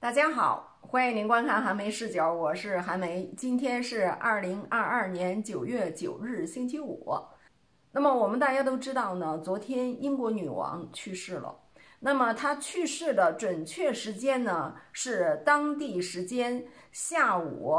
大家好，欢迎您观看韩梅视角，我是韩梅。今天是2022年9月9日，星期五。那么我们大家都知道呢，昨天英国女王去世了。那么她去世的准确时间呢是当地时间下午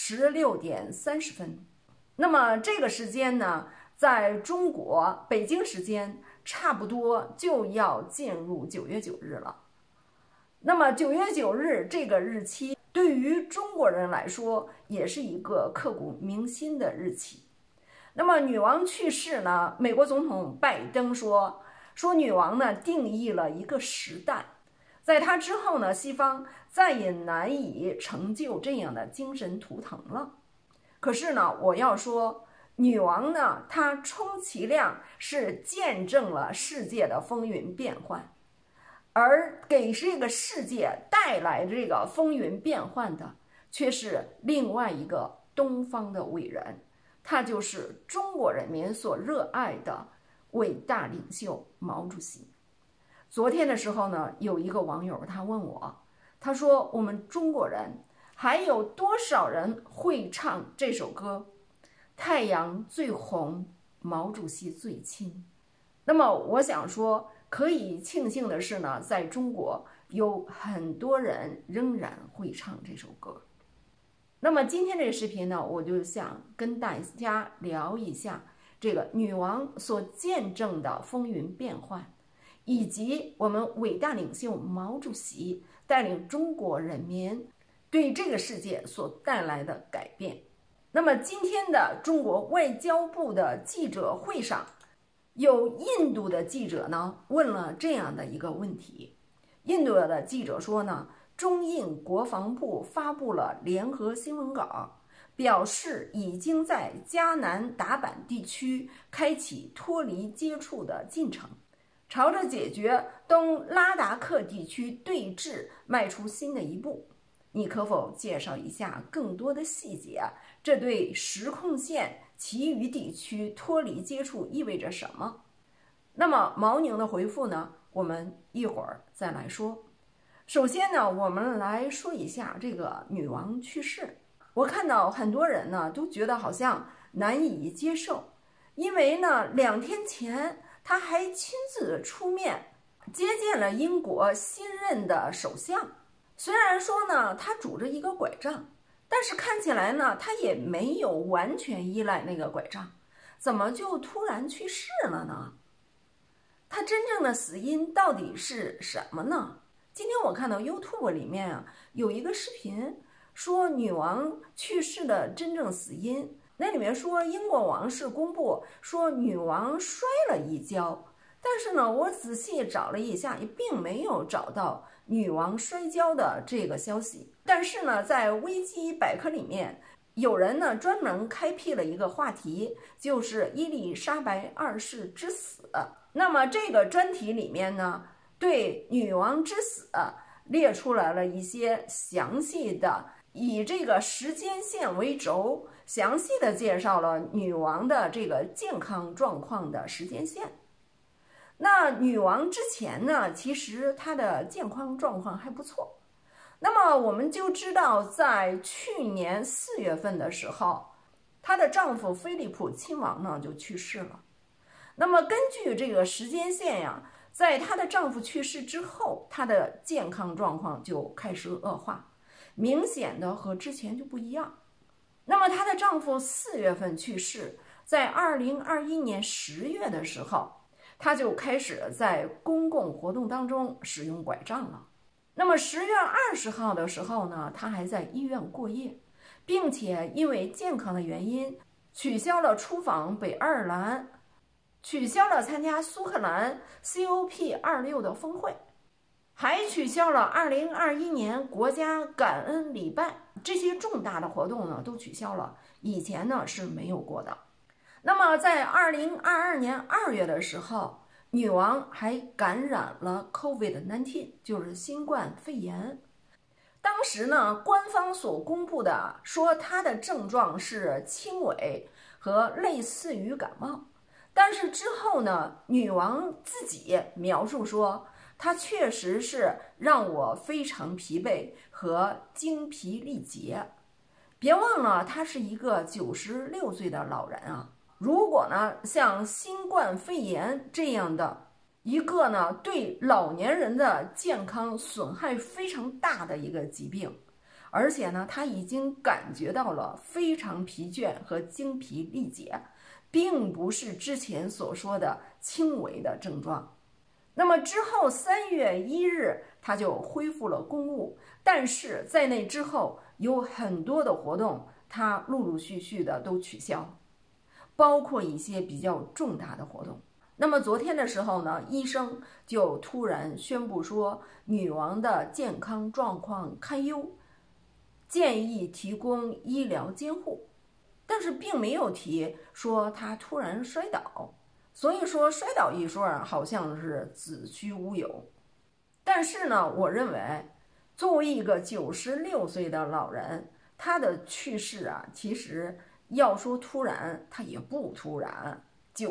16点30分。那么这个时间呢，在中国北京时间差不多就要进入9月9日了。那么9月9日这个日期对于中国人来说也是一个刻骨铭心的日期。那么女王去世呢，美国总统拜登说女王呢定义了一个时代，在她之后呢，西方再也难以成就这样的精神图腾了。可是呢，我要说，女王呢，她充其量是见证了世界的风云变幻。而给这个世界带来这个风云变幻的，却是另外一个东方的伟人，他就是中国人民所热爱的伟大领袖毛主席。昨天的时候呢，有一个网友他问我，他说我们中国人还有多少人会唱这首歌？太阳最红，毛主席最亲。那么我想说，可以庆幸的是呢，在中国有很多人仍然会唱这首歌。那么今天这个视频呢，我就想跟大家聊一下这个女王所见证的风云变幻，以及我们伟大领袖毛主席带领中国人民对这个世界所带来的改变。那么今天的中国外交部的记者会上，有印度的记者呢问了这样的一个问题。印度的记者说呢，中印国防部发布了联合新闻稿，表示已经在加南达坂地区开启脱离接触的进程，朝着解决东拉达克地区对峙迈出新的一步。你可否介绍一下更多的细节？这对实控线其余地区脱离接触意味着什么？那么毛宁的回复呢，我们一会儿再来说。首先呢，我们来说一下这个女王去世。我看到很多人呢都觉得好像难以接受，因为呢2天前她还亲自出面接见了英国新任的首相。虽然说呢她拄着一个拐杖，但是看起来呢她也没有完全依赖那个拐杖，怎么就突然去世了呢？她真正的死因到底是什么呢？今天我看到 YouTube 里面啊有一个视频，说女王去世的真正死因，那里面说英国王室公布说女王摔了一跤，但是呢我仔细找了一下，也并没有找到女王摔跤的这个消息。但是呢在维基百科里面有人呢专门开辟了一个话题，就是伊丽莎白2世之死。那么这个专题里面呢，对女王之死列出来了一些详细的，以这个时间线为轴，详细的介绍了女王的这个健康状况的时间线。那女王之前呢，其实她的健康状况还不错。那么我们就知道，在去年4月份的时候，她的丈夫菲利普亲王呢就去世了。那么根据这个时间线呀，在她的丈夫去世之后，她的健康状况就开始恶化，明显的和之前就不一样。那么她的丈夫4月份去世，在2021年10月的时候，她就开始在公共活动当中使用拐杖了。那么10月20号的时候呢，她还在医院过夜，并且因为健康的原因取消了出访北爱尔兰，取消了参加苏克兰 COP26 的峰会，还取消了2021年国家感恩礼拜，这些重大的活动呢都取消了，以前呢是没有过的。那么在2022年2月的时候，女王还感染了 COVID-19， 就是新冠肺炎。当时呢，官方所公布的说她的症状是轻微和类似于感冒。但是之后呢，女王自己描述说， 它确实是让我非常疲惫和精疲力竭。别忘了，他是一个96岁的老人啊。如果呢，像新冠肺炎这样的一个呢，对老年人的健康损害非常大的一个疾病，而且呢，他已经感觉到了非常疲倦和精疲力竭，并不是之前所说的轻微的症状。那么之后3月1日，他就恢复了公务，但是在那之后有很多的活动，他陆陆续续的都取消，包括一些比较重大的活动。那么昨天的时候呢，医生就突然宣布说，女王的健康状况堪忧，建议提供医疗监护，但是并没有提说她突然摔倒。所以说摔倒一说好像是子虚乌有。但是呢，我认为作为一个96岁的老人，他的去世啊，其实要说突然，他也不突然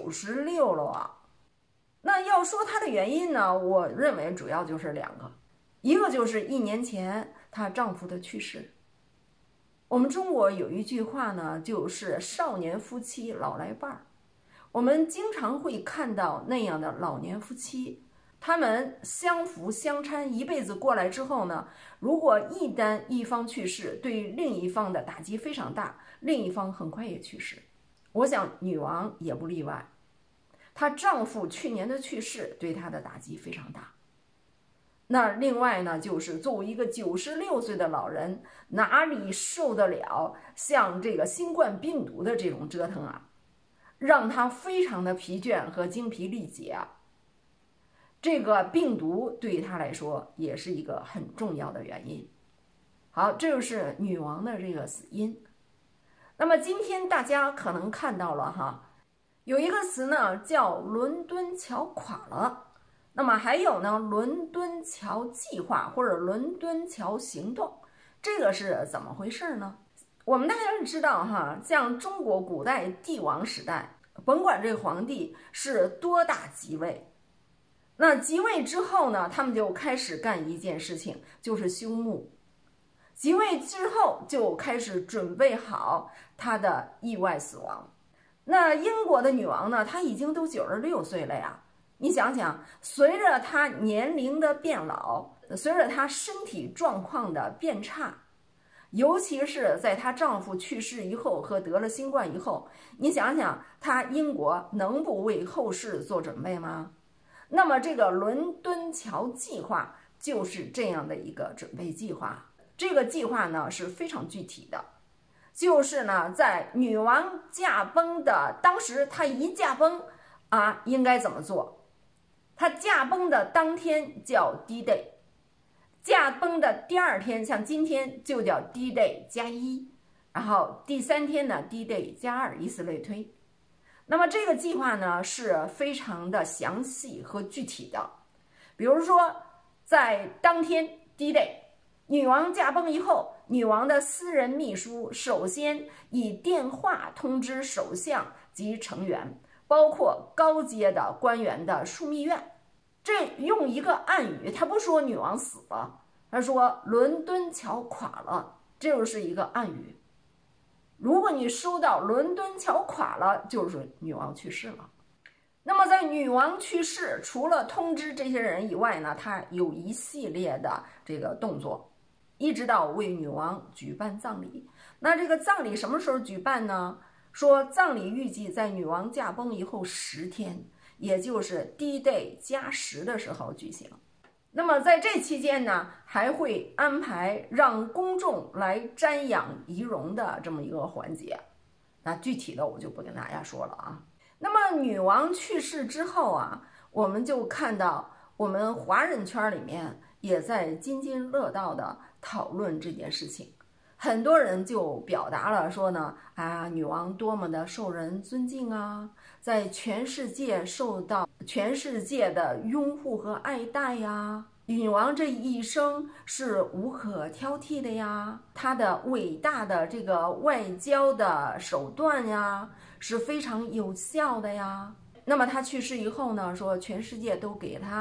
，96了啊。那要说他的原因呢，我认为主要就是2个，一个就是1年前她丈夫的去世。我们中国有一句话呢，就是少年夫妻老来伴儿。我们经常会看到那样的老年夫妻，他们相扶相搀一辈子过来之后呢，如果一方去世，对另一方的打击非常大，另一方很快也去世。我想女王也不例外，她丈夫去年的去世对她的打击非常大。那另外呢，就是作为一个96岁的老人，哪里受得了像这个新冠病毒的这种折腾啊，让他非常的疲倦和精疲力竭啊。这个病毒对他来说也是一个很重要的原因。好，这就是女王的这个死因。那么今天大家可能看到了哈，有一个词呢叫伦敦桥垮了，那么还有呢伦敦桥计划或者伦敦桥行动，这个是怎么回事呢？我们大家知道哈，像中国古代帝王时代，甭管这个皇帝是多大即位，那即位之后呢，他们就开始干一件事情，就是休墓。即位之后就开始准备好他的意外死亡。那英国的女王呢，她已经都96岁了呀。你想想，随着她年龄的变老，随着她身体状况的变差，尤其是在她丈夫去世以后和得了新冠以后，你想想，她英国能不为后事做准备吗？那么这个伦敦桥计划就是这样的一个准备计划。这个计划呢是非常具体的，就是呢在女王驾崩的当时，她一驾崩啊，应该怎么做？她驾崩的当天叫 D-Day， 驾崩的第2天，像今天就叫 D-Day 加1，然后第3天呢 D-Day 加2，以此类推。那么这个计划呢是非常的详细和具体的。比如说在当天 D-Day， 女王驾崩以后，女王的私人秘书首先以电话通知首相及成员，包括高阶的官员的枢密院。这用一个暗语，他不说女王死了，他说伦敦桥垮了，这就是一个暗语。如果你收到伦敦桥垮了，就是女王去世了。那么在女王去世，除了通知这些人以外呢，她有一系列的这个动作，一直到为女王举办葬礼。那这个葬礼什么时候举办呢？说葬礼预计在女王驾崩以后10天，也就是 D-Day 加10的时候举行。那么在这期间呢，还会安排让公众来瞻仰遗容的这么一个环节。那具体的我就不跟大家说了啊。那么女王去世之后啊，我们就看到我们华人圈里面也在津津乐道的讨论这件事情。很多人就表达了说呢，女王多么的受人尊敬啊，在全世界受到全世界的拥护和爱戴呀。女王这一生是无可挑剔的呀，她的伟大的这个外交的手段呀是非常有效的呀。那么她去世以后呢，说全世界都给她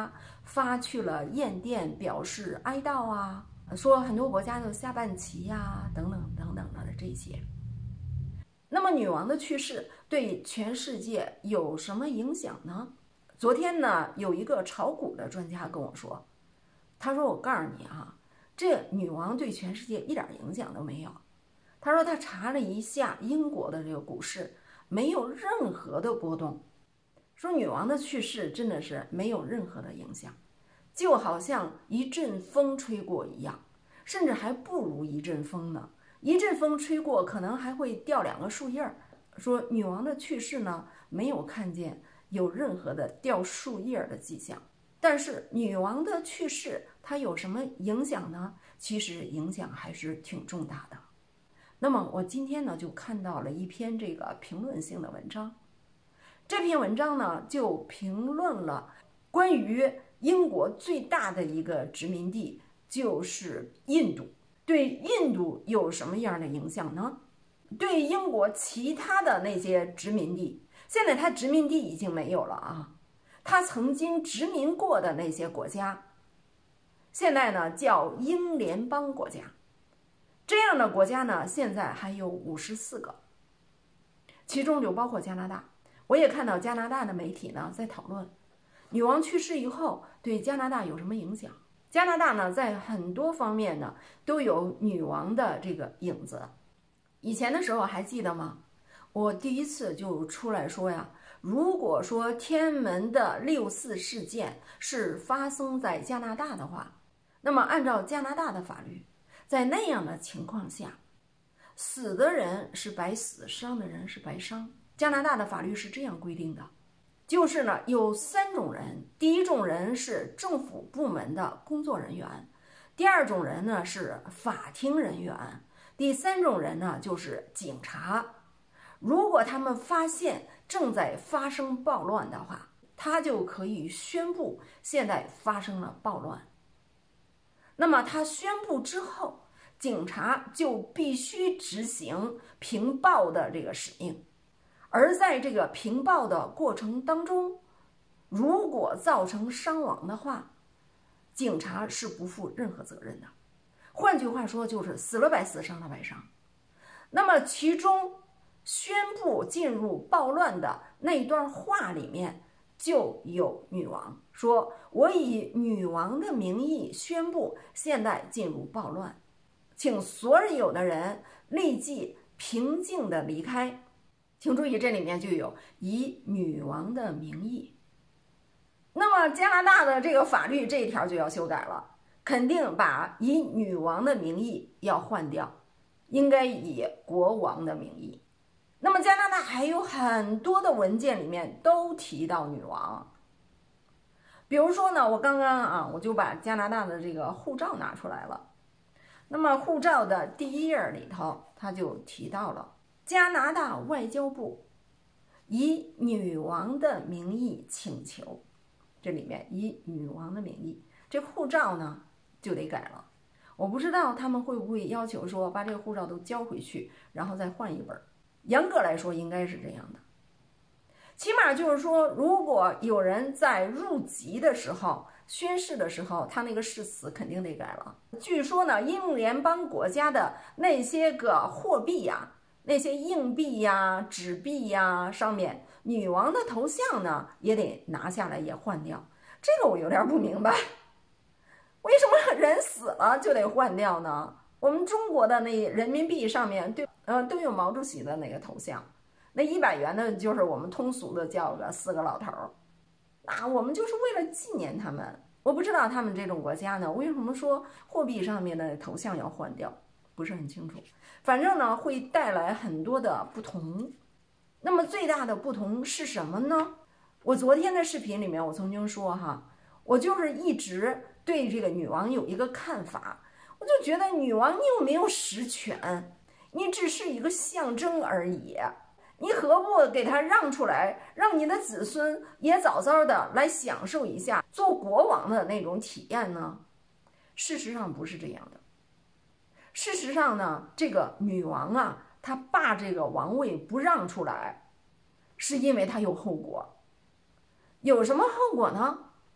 发去了唁电表示哀悼啊，说很多国家就下半旗呀，等等等等的这些。那么女王的去世对全世界有什么影响呢？昨天呢，有一个炒股的专家跟我说，他说我告诉你啊，这女王对全世界一点影响都没有。他说他查了一下英国的这个股市，没有任何的波动。说女王的去世真的是没有任何的影响，就好像一阵风吹过一样，甚至还不如一阵风呢。一阵风吹过，可能还会掉2个树叶儿。说女王的去世呢，没有看见有任何的掉树叶的迹象。但是女王的去世，它有什么影响呢？其实影响还是挺重大的。那么我今天呢，就看到了一篇这个评论性的文章。这篇文章呢，就评论了关于英国最大的一个殖民地就是印度，对印度有什么样的影响呢？对英国其他的那些殖民地，现在它殖民地已经没有了啊，它曾经殖民过的那些国家，现在呢叫英联邦国家。这样的国家呢，现在还有54个，其中就包括加拿大。我也看到加拿大的媒体呢在讨论，女王去世以后对加拿大有什么影响？加拿大呢，在很多方面呢都有女王的这个影子。以前的时候还记得吗？我第一次就出来说呀，如果说天安门的6·4事件是发生在加拿大的话，那么按照加拿大的法律，在那样的情况下，死的人是白死，伤的人是白伤。加拿大的法律是这样规定的，就是呢有3种人，第一种人是政府部门的工作人员，第2种人呢是法庭人员，第3种人呢就是警察。如果他们发现正在发生暴乱的话，他就可以宣布现在发生了暴乱。那么他宣布之后，警察就必须执行平暴的这个使命。而在这个平暴的过程当中，如果造成伤亡的话，警察是不负任何责任的。换句话说，就是死了白死，伤了白伤。那么其中宣布进入暴乱的那段话里面就有女王说，我以女王的名义宣布现在进入暴乱，请所有的人立即平静地离开。请注意，这里面就有以女王的名义。那么加拿大的这个法律这一条就要修改了，肯定把以女王的名义要换掉，应该以国王的名义。那么加拿大还有很多的文件里面都提到女王，比如说呢，我刚刚我就把加拿大的这个护照拿出来了。那么护照的第1页里头，他就提到了加拿大外交部以女王的名义请求，这里面以女王的名义，这护照呢就得改了。我不知道他们会不会要求说把这个护照都交回去，然后再换一本。严格来说应该是这样的，起码就是说，如果有人在入籍的时候宣誓的时候，他那个誓词肯定得改了。据说呢，英联邦国家的那些个货币呀，那些硬币呀、纸币呀，上面女王的头像呢也得拿下来，也换掉。这个我有点不明白，为什么人死了就得换掉呢？我们中国的那人民币上面都有毛主席的那个头像，那100元的就是我们通俗的叫个4个老头儿，我们就是为了纪念他们。我不知道他们这种国家呢，为什么说货币上面的头像要换掉，不是很清楚。反正呢，会带来很多的不同。那么最大的不同是什么呢？我昨天的视频里面我曾经说哈，我就是一直对这个女王有一个看法，我就觉得女王你有没有实权？你只是一个象征而已，你何不给她让出来，让你的子孙也早早的来享受一下做国王的那种体验呢？事实上不是这样的。事实上呢，这个女王她把这个王位不让出来，是因为她有后果。有什么后果呢？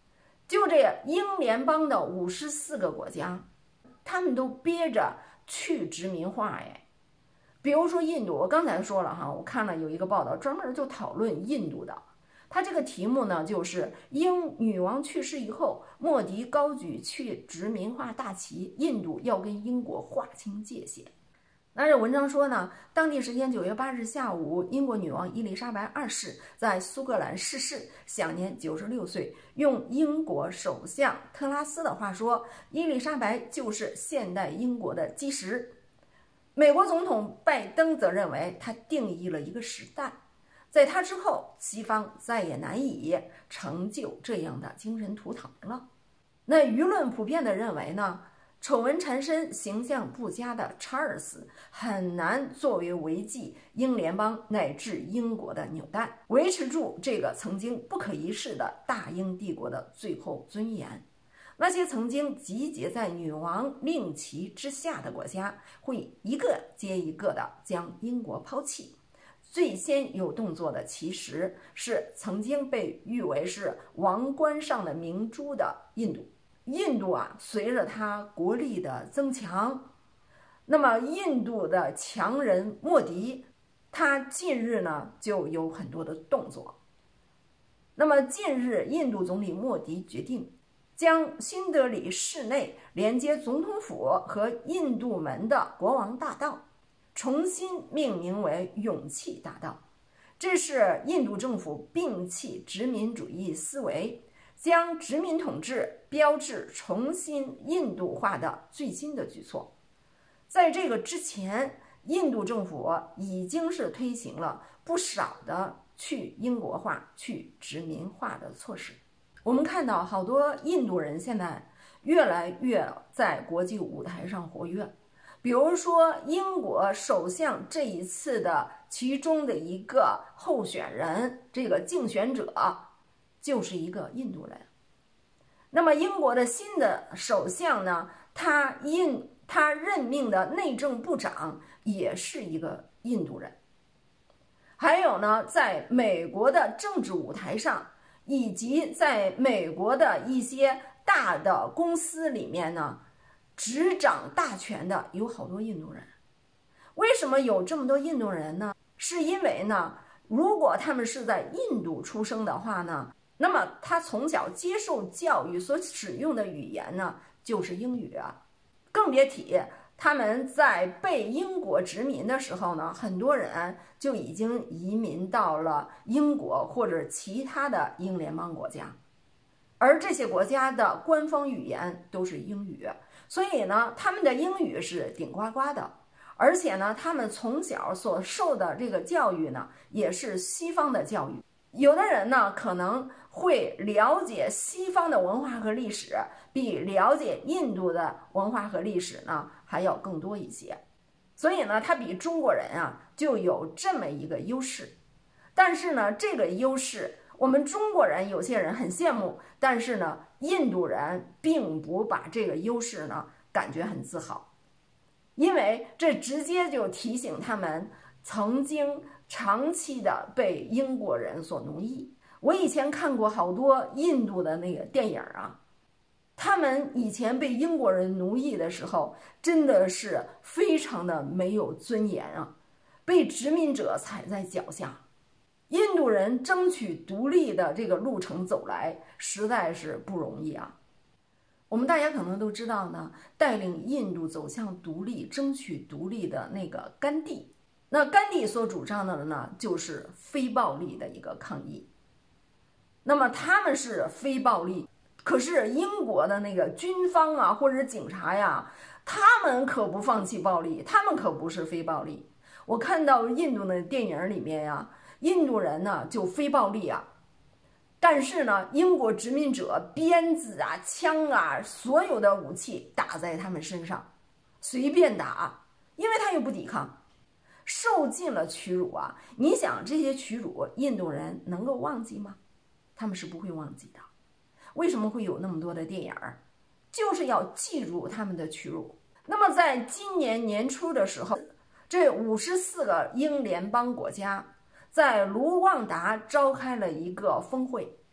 就这英联邦的54个国家，他们都憋着去殖民化哎。比如说印度，我刚才说了哈，我看了有一个报道，专门就讨论印度的。他这个题目呢，就是英女王去世以后，莫迪高举去殖民化大旗，印度要跟英国划清界限。那这文章说呢，当地时间9月8日下午，英国女王伊丽莎白2世在苏格兰逝世，享年96岁。用英国首相特拉斯的话说，伊丽莎白就是现代英国的基石。美国总统拜登则认为，他定义了一个时代，在他之后，西方再也难以成就这样的精神图腾了。那舆论普遍的认为呢，丑闻缠身、形象不佳的查尔斯很难作为维系英联邦乃至英国的纽带，维持住这个曾经不可一世的大英帝国的最后尊严。那些曾经集结在女王令旗之下的国家，会一个接一个的将英国抛弃。最先有动作的其实是曾经被誉为是王冠上的明珠的印度。印度啊，随着它国力的增强，那么印度的强人莫迪，他近日呢就有很多的动作。那么近日，印度总理莫迪决定将新德里市内连接总统府和印度门的国王大道重新命名为勇气大道。这是印度政府摒弃殖民主义思维，将殖民统治标志重新印度化的最新的举措。在这个之前，印度政府已经是推行了不少的去英国化、去殖民化的措施。我们看到好多印度人现在越来越在国际舞台上活跃，比如说英国首相这一次的其中的一个候选人，这个竞选者就是一个印度人。那么英国的新的首相呢，他任命的内政部长也是一个印度人。还有呢，在美国的政治舞台上，以及在美国的一些大的公司里面呢，执掌大权的有好多印度人。为什么有这么多印度人呢？是因为呢，如果他们是在印度出生的话呢，那么他从小接受教育所使用的语言呢，就是英语啊。更别提他们在被英国殖民的时候呢，很多人就已经移民到了英国或者其他的英联邦国家，而这些国家的官方语言都是英语，所以呢，他们的英语是顶呱呱的。而且呢，他们从小所受的这个教育呢，也是西方的教育。有的人呢，可能会了解西方的文化和历史，比了解印度的文化和历史呢还要更多一些。所以呢，他比中国人啊就有这么一个优势。但是呢，这个优势我们中国人有些人很羡慕，但是呢，印度人并不把这个优势呢感觉很自豪。因为这直接就提醒他们曾经长期的被英国人所奴役。我以前看过好多印度的那个电影啊，他们以前被英国人奴役的时候，真的是非常的没有尊严啊，被殖民者踩在脚下。印度人争取独立的这个路程走来，实在是不容易啊。我们大家可能都知道呢，带领印度走向独立、争取独立的那个甘地，那甘地所主张的呢，就是非暴力的一个抗议。那么他们是非暴力，可是英国的那个军方啊，或者警察呀，他们可不放弃暴力，他们可不是非暴力。我看到印度的电影里面呀，印度人呢就非暴力啊。但是呢，英国殖民者鞭子啊、枪啊，所有的武器打在他们身上，随便打，因为他又不抵抗，受尽了屈辱啊！你想这些屈辱，印度人能够忘记吗？他们是不会忘记的。为什么会有那么多的电影儿？就是要记住他们的屈辱。那么在今年年初的时候，这54个英联邦国家在卢旺达召开了一个峰会，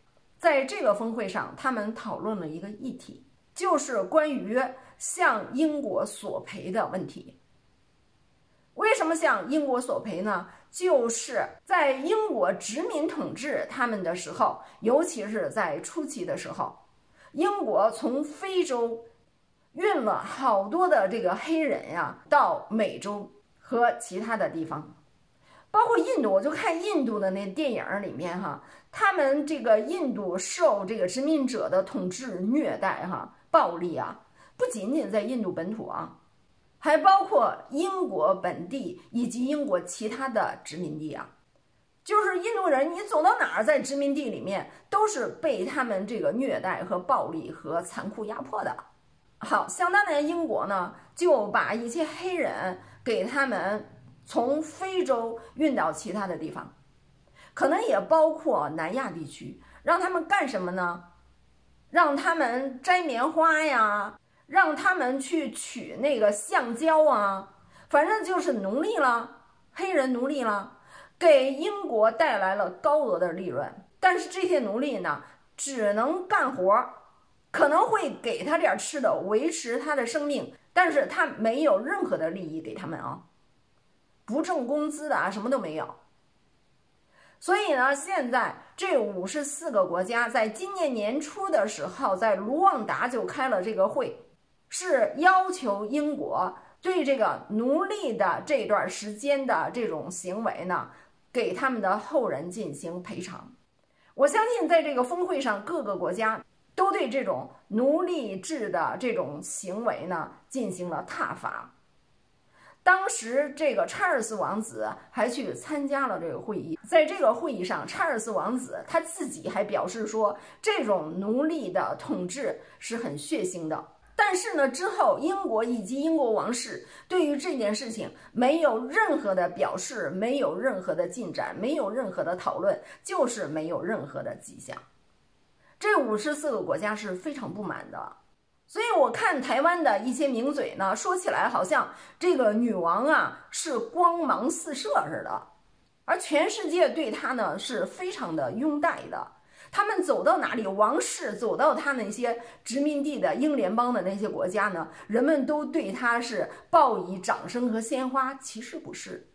在这个峰会上，他们讨论了一个议题，就是关于向英国索赔的问题。为什么向英国索赔呢？就是在英国殖民统治他们的时候，尤其是在初期的时候，英国从非洲运了好多的这个黑人呀，到美洲和其他的地方，包括印度。我就看印度的那电影里面哈，他们这个印度受这个殖民者的统治虐待暴力啊，不仅仅在印度本土啊，还包括英国本地以及英国其他的殖民地啊。就是印度人，你走到哪儿，在殖民地里面都是被他们这个虐待和暴力和残酷压迫的。好，想当年英国呢，就把一些黑人给他们从非洲运到其他的地方，可能也包括南亚地区，让他们干什么呢？让他们摘棉花呀，让他们去取那个橡胶啊，反正就是奴隶了，黑人奴隶了，给英国带来了高额的利润。但是这些奴隶呢，只能干活，可能会给他点吃的，维持他的生命，但是他没有任何的利益给他们啊，不挣工资的啊，什么都没有。所以呢，现在这54个国家在今年年初的时候，在卢旺达就开了这个会，是要求英国对这个奴隶的这段时间的这种行为呢，给他们的后人进行赔偿。我相信在这个峰会上，各个国家都对这种奴隶制的这种行为呢进行了挞伐。当时这个查尔斯王子还去参加了这个会议，在这个会议上，查尔斯王子他自己还表示说，这种奴隶的统治是很血腥的。但是呢，之后英国以及英国王室对于这件事情没有任何的表示，没有任何的进展，没有任何的讨论，就是没有任何的迹象。这54个国家是非常不满的。所以我看台湾的一些名嘴呢，说起来好像这个女王啊是光芒四射似的，而全世界对她呢是非常的拥戴的。他们走到哪里，王室走到他那些殖民地的英联邦的那些国家呢，人们都对他是报以掌声和鲜花。其实不是，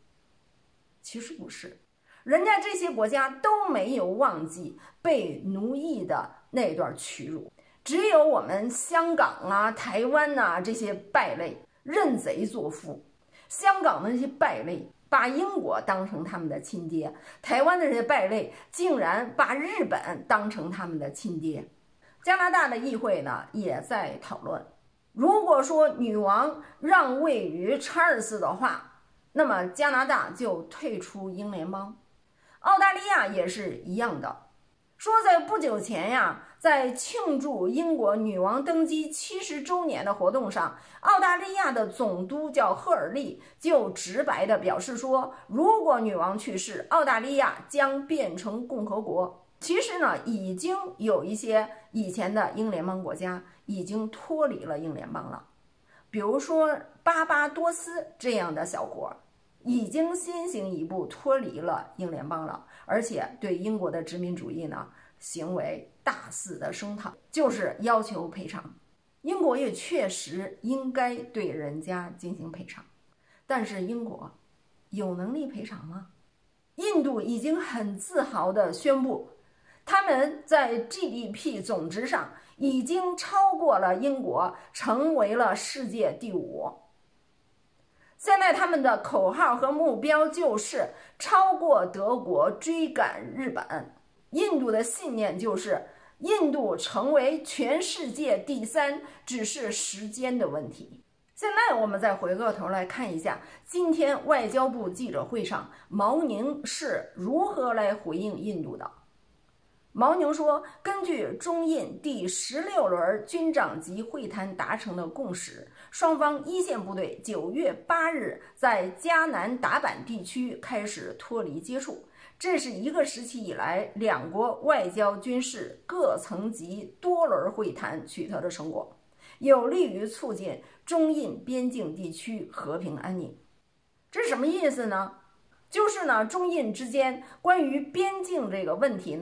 人家这些国家都没有忘记被奴役的那段屈辱。只有我们香港啊、台湾啊这些败类认贼作父。香港的那些败类把英国当成他们的亲爹，台湾的这些败类竟然把日本当成他们的亲爹。加拿大的议会呢也在讨论，如果说女王让位于查尔斯的话，那么加拿大就退出英联邦。澳大利亚也是一样的，说在不久前呀，在庆祝英国女王登基70周年的活动上，澳大利亚的总督叫赫尔利就直白地表示说，如果女王去世，澳大利亚将变成共和国。其实呢，已经有一些以前的英联邦国家已经脱离了英联邦了，比如说巴巴多斯这样的小国已经先行一步脱离了英联邦了，而且对英国的殖民主义呢行为大肆的声讨，就是要求赔偿。英国也确实应该对人家进行赔偿，但是英国有能力赔偿吗？印度已经很自豪地宣布，他们在 GDP 总值上已经超过了英国，成为了世界第5。现在他们的口号和目标就是超过德国，追赶日本。印度的信念就是印度成为全世界第3，只是时间的问题。现在我们再回过头来看一下今天外交部记者会上毛宁是如何来回应印度的。毛宁说，根据中印第16轮军长级会谈达成的共识，双方一线部队9月8日在加南达坂地区开始脱离接触，这是一个时期以来两国外交军事各层级多轮会谈取得的成果，有利于促进中印边境地区和平安宁。这是什么意思呢？就是呢，中印之间关于边境这个问题呢，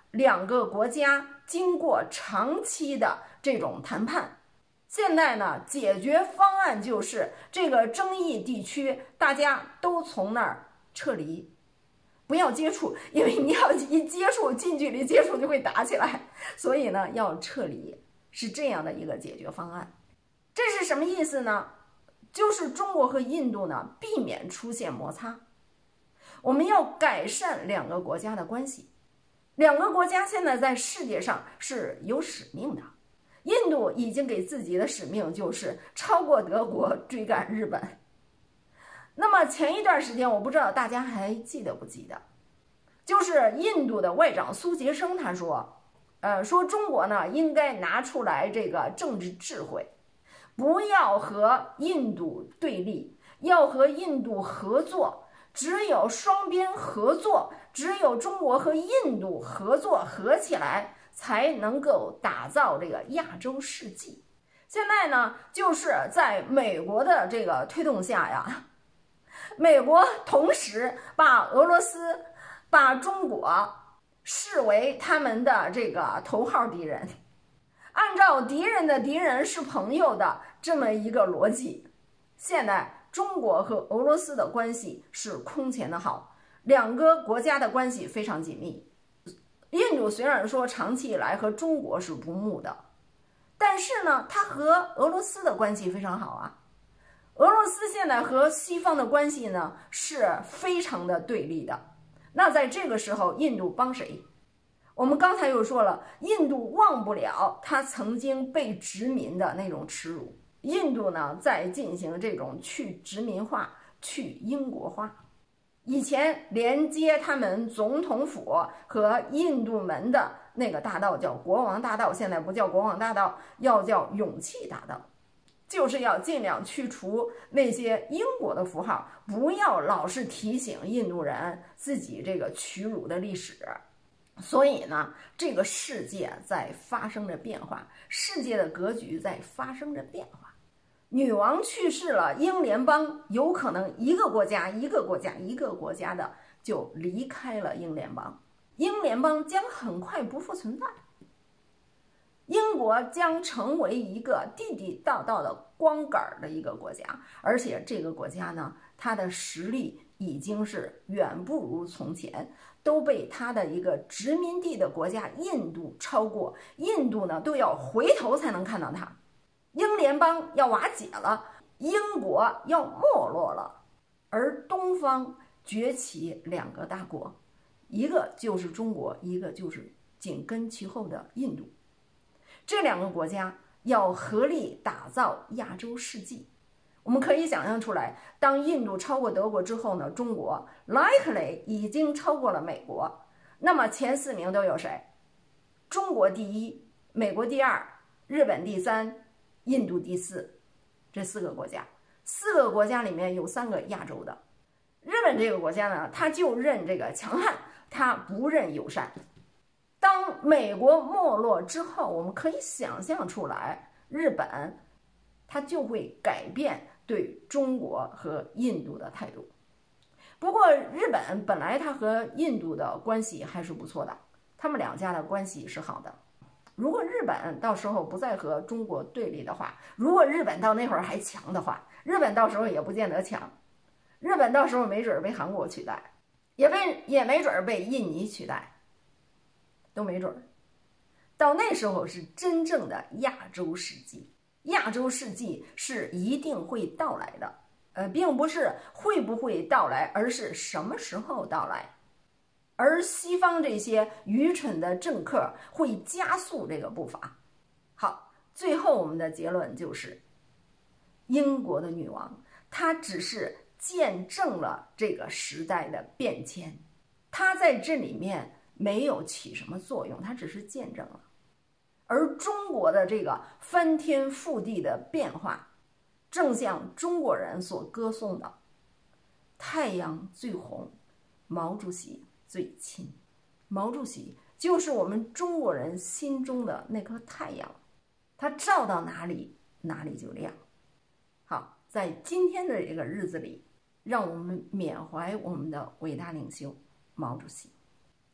两个国家经过长期的这种谈判，现在呢，解决方案就是这个争议地区大家都从那儿撤离，不要接触，因为你要一接触，近距离接触就会打起来，所以呢要撤离，是这样的一个解决方案。这是什么意思呢？就是中国和印度呢避免出现摩擦，我们要改善两个国家的关系。两个国家现在在世界上是有使命的，印度已经给自己的使命就是超过德国，追赶日本。那么前一段时间，我不知道大家还记得不记得，就是印度的外长苏杰生他说，说中国呢应该拿出来这个政治智慧，不要和印度对立，要和印度合作，只有双边合作，只有中国和印度合作合起来，才能够打造这个亚洲世纪。现在呢，就是在美国的这个推动下呀，美国同时把俄罗斯、把中国视为他们的这个头号敌人，按照敌人的敌人是朋友的这么一个逻辑，现在中国和俄罗斯的关系是空前的好，两个国家的关系非常紧密。印度虽然说长期以来和中国是不睦的，但是呢，它和俄罗斯的关系非常好啊。俄罗斯现在和西方的关系呢是非常的对立的。那在这个时候，印度帮谁？我们刚才又说了，印度忘不了他曾经被殖民的那种耻辱。印度呢在进行这种去殖民化、去英国化。以前连接他们总统府和印度门的那个大道叫国王大道，现在不叫国王大道，要叫勇气大道，就是要尽量去除那些英国的符号，不要老是提醒印度人自己这个屈辱的历史。所以呢，这个世界在发生着变化，世界的格局在发生着变化。女王去世了，英联邦有可能一个国家的就离开了英联邦，英联邦将很快不复存在，英国将成为一个地地道道的光杆的一个国家，而且这个国家呢，它的实力已经是远不如从前，都被它的一个殖民地的国家印度超过，印度呢都要回头才能看到它。英联邦要瓦解了，英国要没落了，而东方崛起两个大国，一个就是中国，一个就是紧跟其后的印度。这两个国家要合力打造亚洲世纪。我们可以想象出来，当印度超过德国之后呢，中国 likely 已经超过了美国。那么前4名都有谁？中国第1，美国第2，日本第3，印度第4。这4个国家，4个国家里面有3个亚洲的。日本这个国家呢，它就认这个强悍，它不认友善。当美国没落之后，我们可以想象出来，日本它就会改变对中国和印度的态度。不过日本本来它和印度的关系还是不错的，他们两家的关系是好的。如果日本到时候不再和中国对立的话，如果日本到那会儿还强的话，日本到时候也不见得强，日本到时候没准被韩国取代，也没准被印尼取代，都没准。到那时候是真正的亚洲世纪，亚洲世纪是一定会到来的，并不是会不会到来，而是什么时候到来。而西方这些愚蠢的政客会加速这个步伐。好，最后我们的结论就是，英国的女王她只是见证了这个时代的变迁，她在这里面没有起什么作用，她只是见证了。而中国的这个翻天覆地的变化，正像中国人所歌颂的，太阳最红，毛主席最亲。毛主席就是我们中国人心中的那颗太阳，它照到哪里，哪里就亮。好，在今天的这个日子里，让我们缅怀我们的伟大领袖毛主席。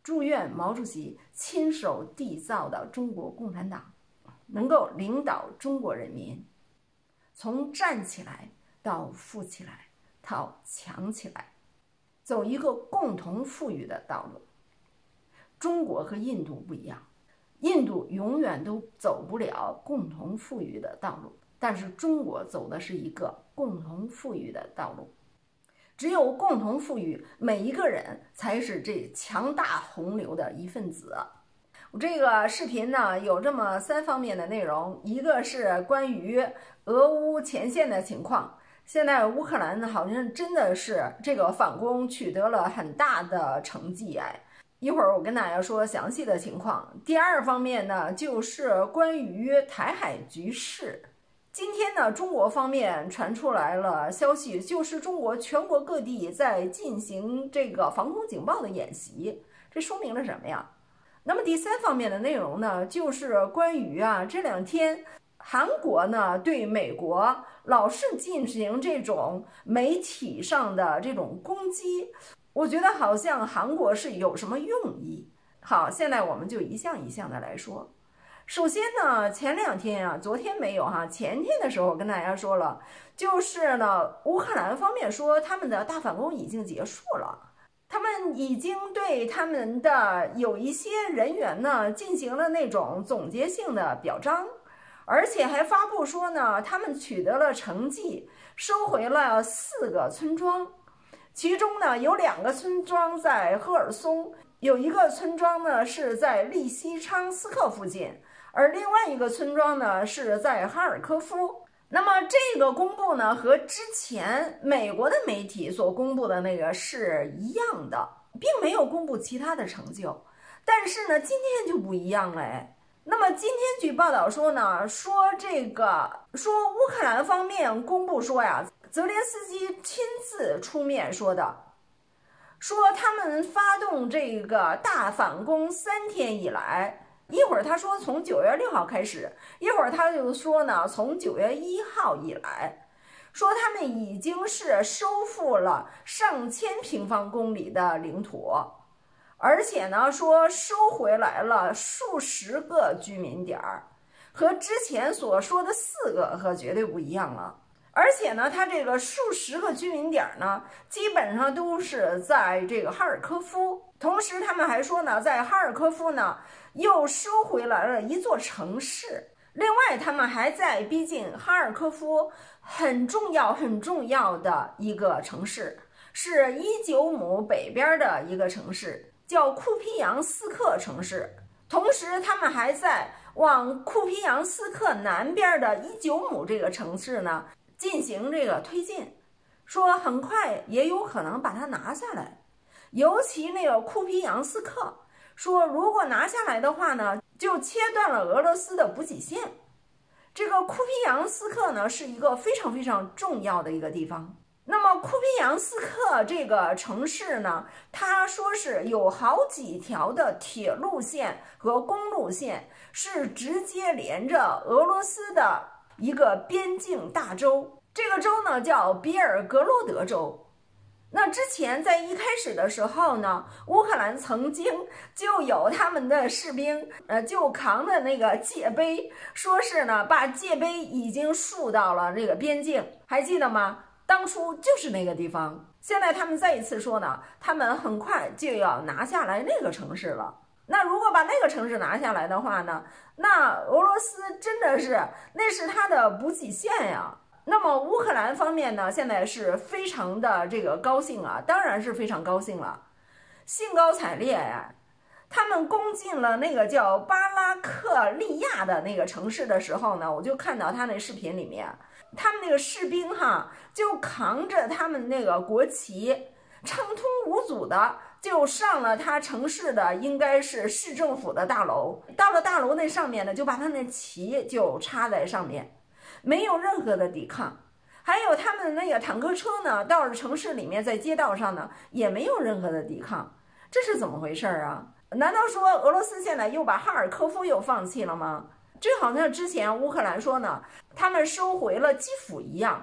祝愿毛主席亲手缔造的中国共产党能够领导中国人民，从站起来到富起来到强起来，走一个共同富裕的道路。中国和印度不一样，印度永远都走不了共同富裕的道路，但是中国走的是一个共同富裕的道路。只有共同富裕，每一个人才是这强大洪流的一份子。我这个视频呢有这么3方面的内容，一个是关于俄乌前线的情况，现在乌克兰好像真的是这个反攻取得了很大的成绩一会儿我跟大家说详细的情况。第2方面呢就是关于台海局势。今天呢，中国方面传出来了消息，就是中国全国各地在进行这个防空警报的演习，这说明了什么呀？那么第3方面的内容呢，就是关于这2天韩国呢对美国老是进行这种媒体上的这种攻击，我觉得好像韩国是有什么用意。好，现在我们就一项一项的来说。首先呢，前2天昨天没有前天的时候我跟大家说了，就是呢，乌克兰方面说他们的大反攻已经结束了，他们已经对他们的有一些人员呢进行了那种总结性的表彰，而且还发布说呢，他们取得了成绩，收回了4个村庄，其中呢有2个村庄在赫尔松，有1个村庄呢是在利西昌斯克附近，而另外一个村庄呢是在哈尔科夫。那么这个公布呢和之前美国的媒体所公布的那个是一样的，并没有公布其他的成就。但是呢今天就不一样了那么今天据报道说呢，说乌克兰方面公布说泽连斯基亲自出面说的，说他们发动这个大反攻3天以来，一会儿他说从9月6号开始，一会儿他就说呢从9月1号以来，说他们已经是收复了上千平方公里的领土，而且呢说收回来了数十个居民点，和之前所说的4个可绝对不一样了。而且呢，他这个数十个居民点呢，基本上都是在这个哈尔科夫。同时，他们还说呢，在哈尔科夫呢，又收回来了一座城市。另外，他们还在逼近哈尔科夫很重要的一个城市，是19姆北边的一个城市，叫库皮扬斯克城市。同时，他们还在往库皮扬斯克南边的19姆这个城市呢进行这个推进，说很快也有可能把它拿下来。尤其那个库皮扬斯克说，如果拿下来的话呢，就切断了俄罗斯的补给线。这个库皮扬斯克呢是一个非常重要的一个地方。那么库皮扬斯克这个城市呢，他说是有好几条的铁路线和公路线，是直接连着俄罗斯的一个边境大洲，这个州呢叫比尔格罗德州。那之前在一开始的时候呢，乌克兰曾经就有他们的士兵就扛着那个界碑，说是呢把界碑已经竖到了这个边境，还记得吗？当初就是那个地方。现在他们再一次说呢，他们很快就要拿下来那个城市了。那如果把那个城市拿下来的话呢，那俄罗斯真的是那是他的补给线呀。那么乌克兰方面呢，现在是非常的这个高兴当然是非常高兴了，兴高采烈他们攻进了那个叫巴拉克利亚的那个城市的时候呢，我就看到他那视频里面，他们那个士兵就扛着他们那个国旗，畅通无阻的就上了他城市的应该是市政府的大楼，到了大楼那上面呢，就把他那旗就插在上面，没有任何的抵抗。还有他们那个坦克车呢，到了城市里面，在街道上呢，也没有任何的抵抗。这是怎么回事啊？难道说俄罗斯现在又把哈尔科夫又放弃了吗？这好像之前乌克兰说呢，他们收回了基辅一样。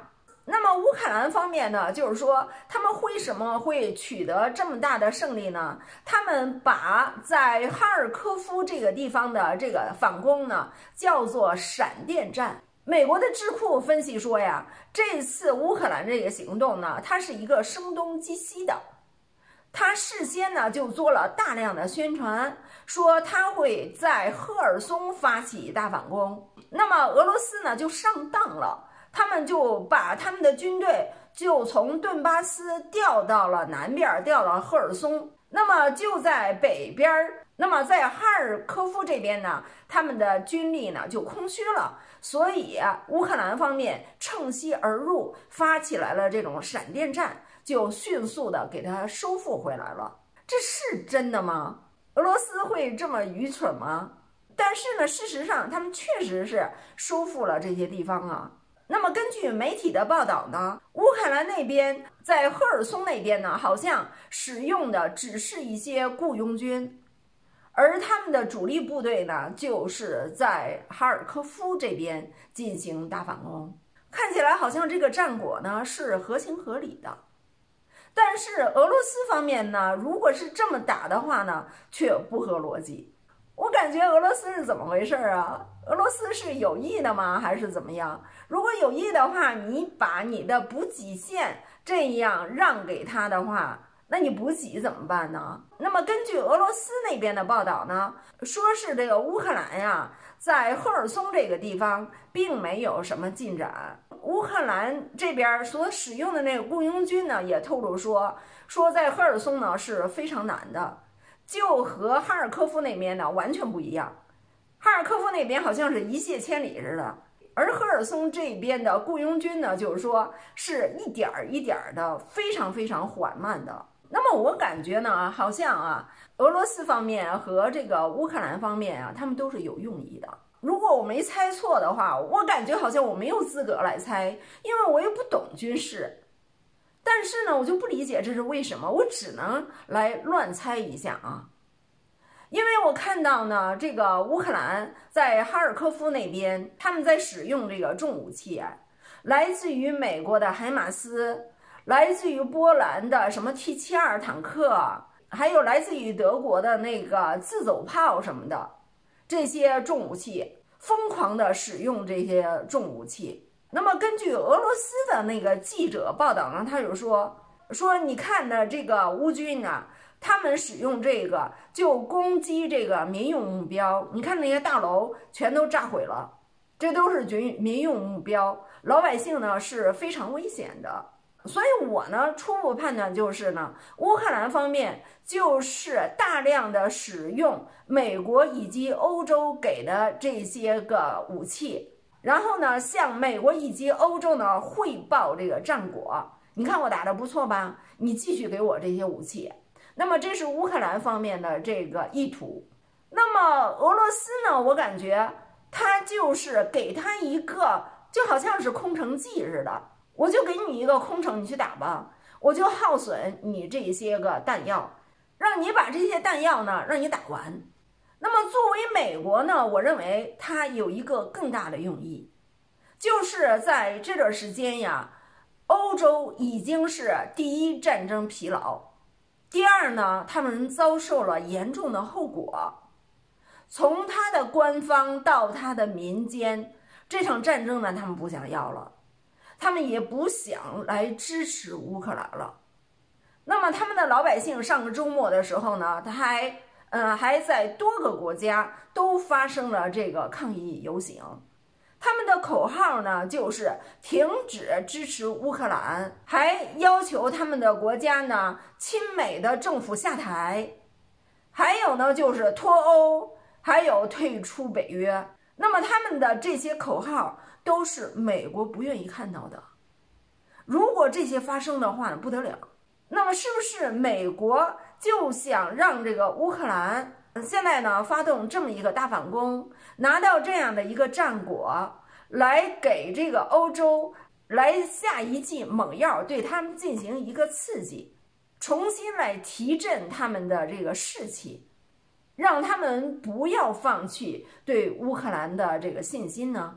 那么乌克兰方面呢，就是说他们为什么会取得这么大的胜利呢？他们把在哈尔科夫这个地方的这个反攻呢，叫做闪电战。美国的智库分析说呀，这次乌克兰这个行动呢，它是一个声东击西的。他事先呢就做了大量的宣传，说他会在赫尔松发起大反攻。那么俄罗斯呢就上当了。他们就把他们的军队就从顿巴斯调到了南边，调到赫尔松。那么就在北边，那么在哈尔科夫这边呢，他们的军力呢就空虚了，所以乌克兰方面趁虚而入，发起来了这种闪电战，就迅速的给它收复回来了。这是真的吗？俄罗斯会这么愚蠢吗？但是呢，事实上他们确实是收复了这些地方啊。那么根据媒体的报道呢，乌克兰那边在赫尔松那边呢，好像使用的只是一些雇佣军，而他们的主力部队呢，就是在哈尔科夫这边进行大反攻。看起来好像这个战果呢是合情合理的，但是俄罗斯方面呢，如果是这么打的话呢，却不合逻辑。我感觉俄罗斯是怎么回事啊？俄罗斯是有意的吗？还是怎么样？如果有意的话，你把你的补给线这样让给他的话，那你补给怎么办呢？那么根据俄罗斯那边的报道呢，说是这个乌克兰呀，在赫尔松这个地方并没有什么进展。乌克兰这边所使用的那个雇佣军呢，也透露说在赫尔松呢是非常难的。就和哈尔科夫那边呢完全不一样，哈尔科夫那边好像是一泻千里似的，而赫尔松这边的雇佣军呢，就是说是一点一点的，非常非常缓慢的。那么我感觉呢，好像啊，俄罗斯方面和这个乌克兰方面啊，他们都是有用意的。如果我没猜错的话，我感觉好像我没有资格来猜，因为我又不懂军事。但是呢，我就不理解这是为什么，我只能来乱猜一下啊。因为我看到呢，这个乌克兰在哈尔科夫那边，他们在使用这个重武器，来自于美国的海马斯，来自于波兰的什么 T72坦克，还有来自于德国的那个自走炮什么的，这些重武器，疯狂的使用这些重武器。那么根据俄罗斯的那个记者报道呢，他就说你看的这个乌军啊，他们使用这个就攻击这个民用目标，你看那些大楼全都炸毁了，这都是民用目标，老百姓呢是非常危险的。所以我呢初步判断就是呢，乌克兰方面就是大量的使用美国以及欧洲给的这些个武器，然后呢，向美国以及欧洲呢汇报这个战果。你看我打得不错吧？你继续给我这些武器。那么这是乌克兰方面的这个意图。那么俄罗斯呢，我感觉他就是给他一个，就好像是空城计似的，我就给你一个空城，你去打吧，我就耗损你这些个弹药，让你把这些弹药呢，让你打完。那么作为美国呢，我认为它有一个更大的用意，就是在这段时间呀，欧洲已经是第一战争疲劳，第二呢，他们遭受了严重的后果。从他的官方到他的民间，这场战争呢，他们不想要了，他们也不想来支持乌克兰了。那么他们的老百姓上个周末的时候呢，他还在多个国家都发生了这个抗议游行，他们的口号呢就是停止支持乌克兰，还要求他们的国家呢亲美的政府下台，还有呢就是脱欧，还有退出北约。那么他们的这些口号都是美国不愿意看到的。如果这些发生的话呢，不得了。那么是不是美国就想让这个乌克兰现在呢发动这么一个大反攻，拿到这样的一个战果，来给这个欧洲来下一剂猛药，对他们进行一个刺激，重新来提振他们的这个士气，让他们不要放弃对乌克兰的这个信心呢？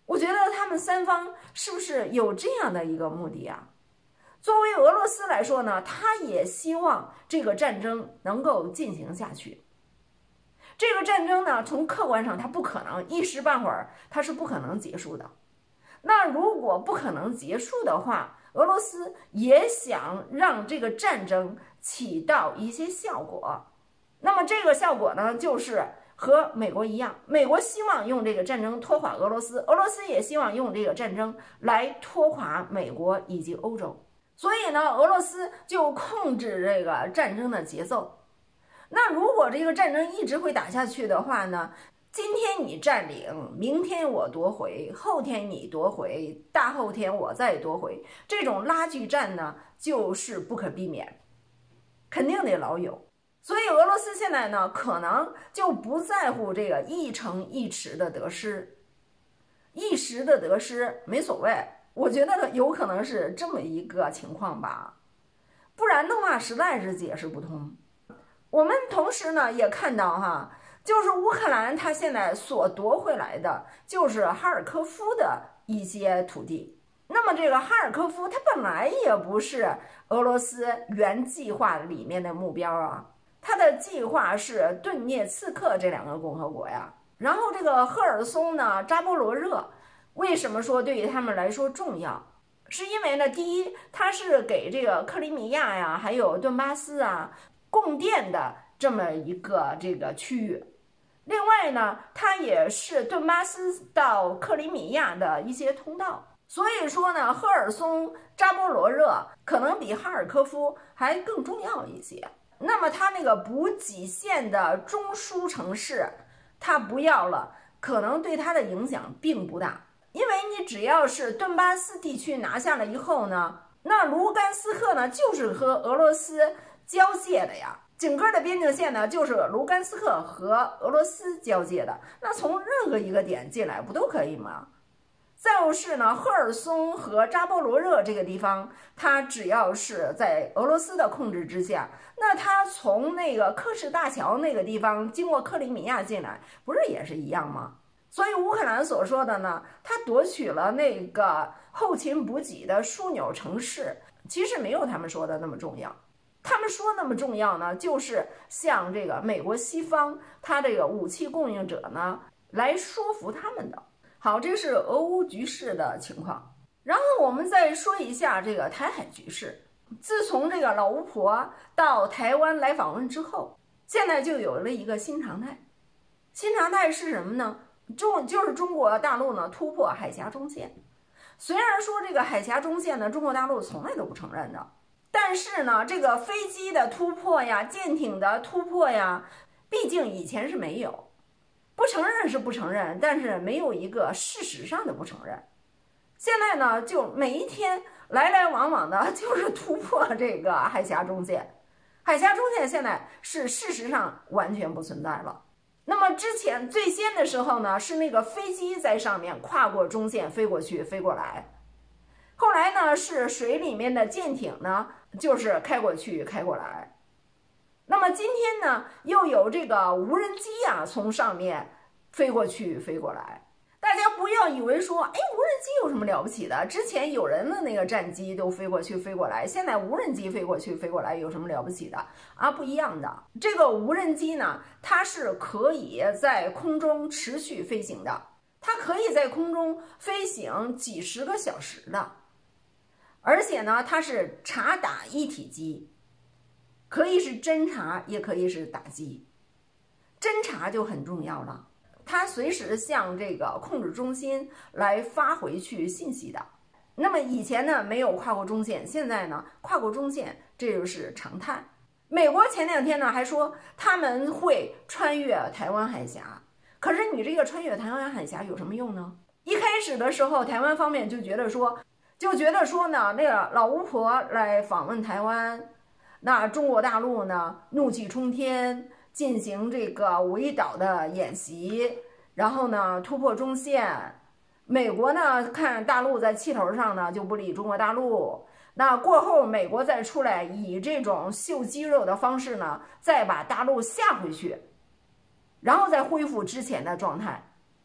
我觉得他们三方是不是有这样的一个目的啊？作为俄罗斯来说呢，他也希望这个战争能够进行下去。这个战争呢，从客观上它不可能一时半会儿它是不可能结束的。那如果不可能结束的话，俄罗斯也想让这个战争起到一些效果。那么这个效果呢，就是和美国一样，美国希望用这个战争拖垮俄罗斯，俄罗斯也希望用这个战争来拖垮美国以及欧洲。所以呢，俄罗斯就控制这个战争的节奏。那如果这个战争一直会打下去的话呢，今天你占领，明天我夺回，后天你夺回，大后天我再夺回，这种拉锯战呢，就是不可避免，肯定得老有。所以俄罗斯现在呢，可能就不在乎这个一城一池的得失，一时的得失没所谓。我觉得有可能是这么一个情况吧，不然的话实在是解释不通。我们同时呢也看到哈，就是乌克兰它现在所夺回来的就是哈尔科夫的一些土地。那么这个哈尔科夫它本来也不是俄罗斯原计划里面的目标啊，它的计划是顿涅茨克这两个共和国呀。然后这个赫尔松呢、扎波罗热，为什么说对于他们来说重要？是因为呢，第一，它是给这个克里米亚呀，还有顿巴斯啊供电的这么一个这个区域。另外呢，它也是顿巴斯到克里米亚的一些通道。所以说呢，赫尔松、扎波罗热可能比哈尔科夫还更重要一些。那么它那个补给线的中枢城市，它不要了，可能对它的影响并不大。因为你只要是顿巴斯地区拿下了以后呢，那卢甘斯克呢就是和俄罗斯交界的呀，整个的边境线呢就是卢甘斯克和俄罗斯交界的，那从任何一个点进来不都可以吗？再有是呢，赫尔松和扎波罗热这个地方，它只要是在俄罗斯的控制之下，那它从那个科什大桥那个地方经过克里米亚进来，不是也是一样吗？所以乌克兰所说的呢，他夺取了那个后勤补给的枢纽城市，其实没有他们说的那么重要。他们说那么重要呢，就是向这个美国西方他这个武器供应者呢来说服他们的。好，这是俄乌局势的情况。然后我们再说一下这个台海局势。自从这个老巫婆到台湾来访问之后，现在就有了一个新常态。新常态是什么呢？就是中国大陆呢突破海峡中线。虽然说这个海峡中线呢，中国大陆从来都不承认的，但是呢，这个飞机的突破呀、舰艇的突破呀，毕竟以前是没有。不承认是不承认，但是没有一个事实上的不承认。现在呢，就每一天来来往往的，就是突破这个海峡中线。海峡中线现在是事实上完全不存在了。那么之前最先的时候呢，是那个飞机在上面跨过中线飞过去飞过来，后来呢是水里面的舰艇呢就是开过去开过来。那么今天呢又有这个无人机啊从上面飞过去飞过来。大家不要以为说无人机有什么了不起的，之前有人的那个战机都飞过去飞过来，现在无人机飞过去飞过来有什么了不起的啊？不一样的。这个无人机呢，它是可以在空中持续飞行的，它可以在空中飞行几十个小时的，而且呢它是察打一体机，可以是侦察也可以是打击。侦察就很重要了，它随时向这个控制中心来发回去信息的。那么以前呢没有跨过中线，现在呢跨过中线，这就是常态。美国前两天呢还说他们会穿越台湾海峡，可是你这个穿越台湾海峡有什么用呢？一开始的时候台湾方面就觉得说呢，那个老巫婆来访问台湾，那中国大陆呢怒气冲天，进行这个围岛的演习，然后呢突破中线。美国呢看大陆在气头上呢就不理中国大陆，那过后美国再出来以这种秀肌肉的方式呢再把大陆吓回去，然后再恢复之前的状态。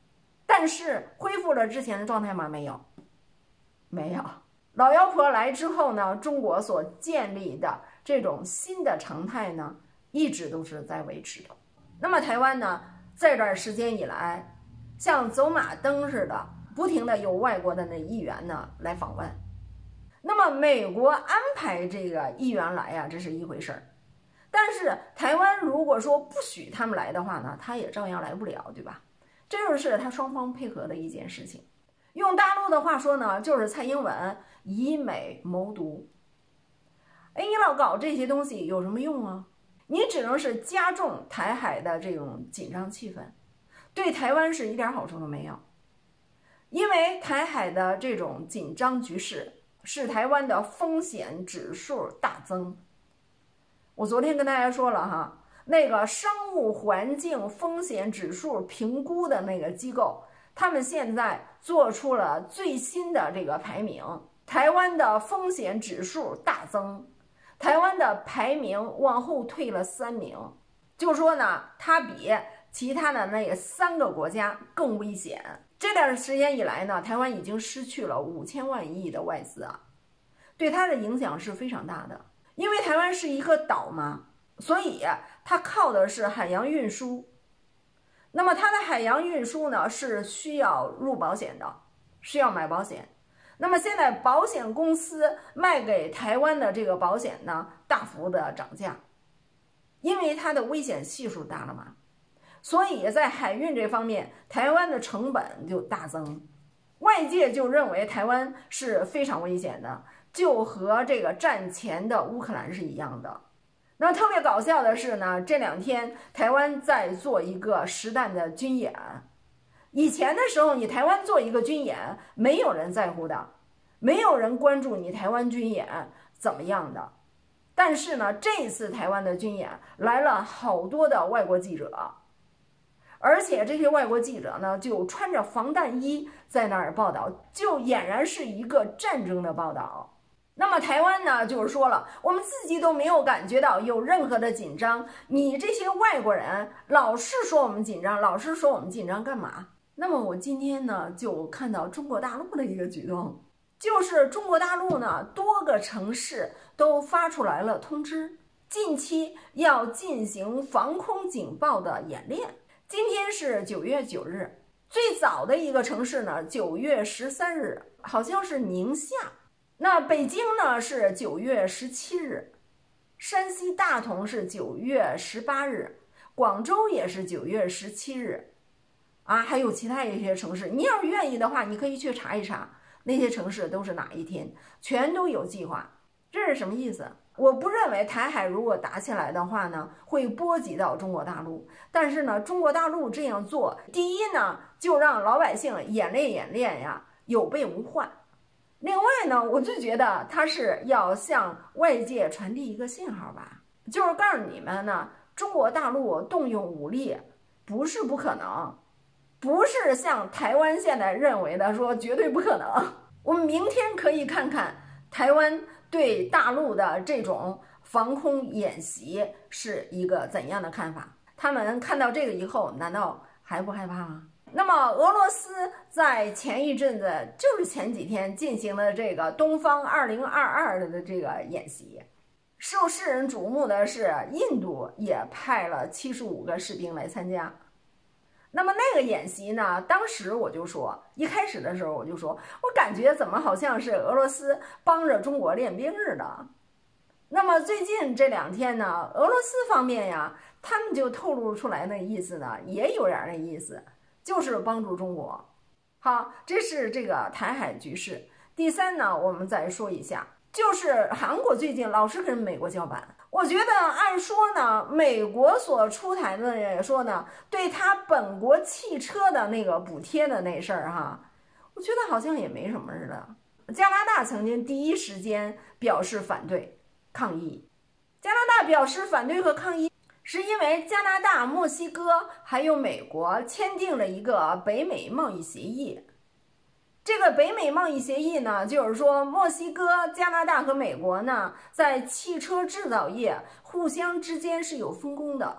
但是恢复了之前的状态吗？没有，没有。老妖婆来之后呢，中国所建立的这种新的常态呢，一直都是在维持的。那么台湾呢，这段时间以来，像走马灯似的，不停的有外国的那议员呢来访问。那么美国安排这个议员来呀，这是一回事儿。但是台湾如果说不许他们来的话呢，他也照样来不了，对吧？这就是他双方配合的一件事情。用大陆的话说呢，就是蔡英文以美谋独。哎，你老搞这些东西有什么用啊？你只能是加重台海的这种紧张气氛，对台湾是一点好处都没有。因为台海的这种紧张局势使台湾的风险指数大增。我昨天跟大家说了哈，那个商务环境风险指数评估的那个机构，他们现在做出了最新的这个排名，台湾的风险指数大增，台湾的排名往后退了3名，就说呢，它比其他的那3个国家更危险。这段时间以来呢，台湾已经失去了5000万亿的外资啊，对它的影响是非常大的。因为台湾是一个岛嘛，所以它靠的是海洋运输。那么它的海洋运输呢，是需要入保险的，需要买保险。那么现在保险公司卖给台湾的这个保险呢，大幅的涨价，因为它的危险系数大了嘛，所以在海运这方面，台湾的成本就大增。外界就认为台湾是非常危险的，就和这个战前的乌克兰是一样的。那特别搞笑的是呢，这2天台湾在做一个实弹的军演。以前的时候，你台湾做一个军演，没有人在乎的，没有人关注你台湾军演怎么样的。但是呢，这一次台湾的军演来了好多的外国记者，而且这些外国记者呢，就穿着防弹衣在那儿报道，就俨然是一个战争的报道。那么台湾呢，就是说了，我们自己都没有感觉到有任何的紧张，你这些外国人老是说我们紧张，老是说我们紧张干嘛？那么我今天呢，就看到中国大陆的一个举动，就是中国大陆呢，多个城市都发出来了通知，近期要进行防空警报的演练。今天是9月9日，最早的一个城市呢，9月13日，好像是宁夏。那北京呢是9月17日，山西大同是9月18日，广州也是9月17日，还有其他一些城市。你要是愿意的话，你可以去查一查那些城市都是哪一天，全都有计划。这是什么意思？我不认为台海如果打起来的话呢，会波及到中国大陆。但是呢，中国大陆这样做，第一呢，就让老百姓演练呀，有备无患。另外呢，我就觉得他是要向外界传递一个信号吧，就是告诉你们呢，中国大陆动用武力不是不可能，不是像台湾现在认为的说绝对不可能。我们明天可以看看台湾对大陆的这种防空演习是一个怎样的看法？他们看到这个以后，难道还不害怕吗？那么俄罗斯在前一阵子，就是前几天进行了这个东方2022的这个演习，受世人瞩目的是印度也派了75个士兵来参加。那么那个演习呢，当时我就说，一开始的时候我就说，我感觉怎么好像是俄罗斯帮着中国练兵似的。那么最近这2天呢，俄罗斯方面呀，他们就透露出来的意思呢，也有点那意思，就是帮助中国。好，这是这个台海局势。第3呢，我们再说一下，就是韩国最近老是跟美国叫板。我觉得按说呢，美国所出台的也说呢，对他本国汽车的那个补贴的那事儿哈，我觉得好像也没什么似的。加拿大曾经第一时间表示反对抗议。加拿大表示反对和抗议，是因为加拿大、墨西哥还有美国签订了一个北美贸易协议。这个北美贸易协议呢，就是说墨西哥、加拿大和美国呢，在汽车制造业互相之间是有分工的。